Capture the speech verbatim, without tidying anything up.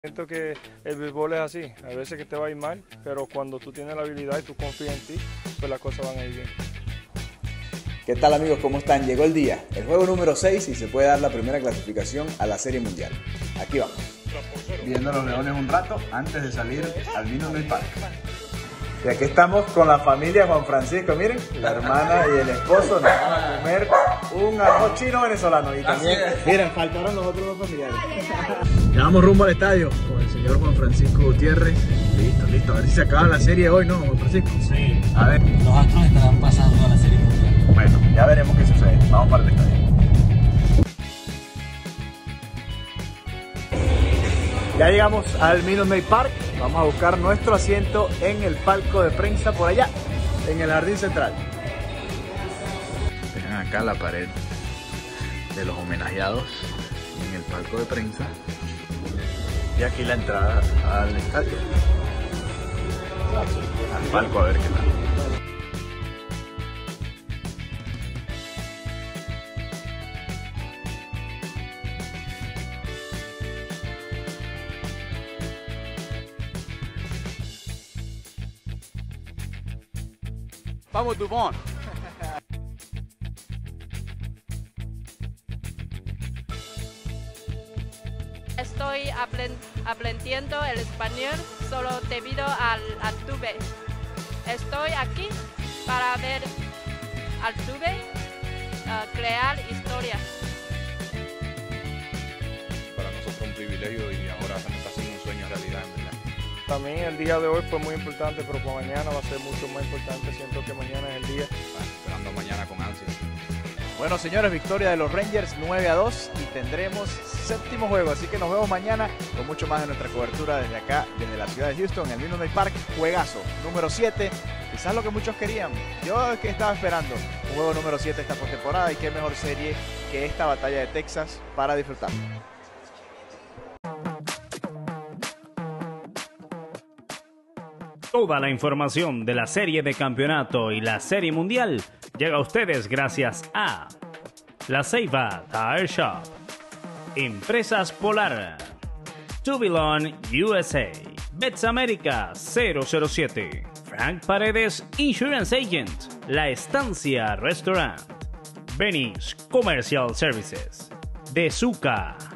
Siento que el béisbol es así, a veces que te va a ir mal, pero cuando tú tienes la habilidad y tú confías en ti, pues las cosas van a ir bien. ¿Qué tal amigos? ¿Cómo están? Llegó el día, el juego número seis y se puede dar la primera clasificación a la Serie Mundial. Aquí vamos. Viendo a los Leones un rato antes de salir al Minute Maid Park. Y aquí estamos con la familia Juan Francisco, miren, la hermana y el esposo nos van a comer un arroz chino venezolano. Y también, miren, faltaron los otros dos familiares. Ya vamos rumbo al estadio con el señor Juan Francisco Gutiérrez. Listo, listo, a ver si se acaba la serie hoy, ¿no, Juan Francisco? Sí. A ver. Los Astros estarán pasando a la Serie Mundial. Bueno, ya veremos qué sucede. Vamos para el estadio. Ya llegamos al Minute Maid Park. Vamos a buscar nuestro asiento en el palco de prensa por allá, en el jardín central. Vean acá la pared de los homenajeados en el palco de prensa. Y aquí la entrada al estadio. Al palco a ver qué tal. Vamos, Dubón. Estoy aprendiendo el español solo debido al Altuve. Estoy aquí para ver Altuve uh, crear historias. Para nosotros un privilegio y ahora se nos está haciendo un sueño realidad, en verdad. También el día de hoy fue muy importante, pero para mañana va a ser mucho más importante. Siento que mañana es el día. Ah, esperando mañana con ansias. Bueno señores, victoria de los Rangers nueve a dos y tendremos séptimo juego, así que nos vemos mañana con mucho más de nuestra cobertura desde acá, desde la ciudad de Houston, en el Minute Maid Park. Juegazo, número siete, quizás lo que muchos querían. Yo que estaba esperando un juego número siete esta postemporada y qué mejor serie que esta batalla de Texas para disfrutar. Toda la información de la serie de campeonato y la serie mundial llega a ustedes gracias a La Ceiba Tire Shop, Empresas Polar, Tubilon U S A, Bets América cero cero siete, Frank Paredes Insurance Agent, La Estancia Restaurant, Venice Commercial Services, De Zucca,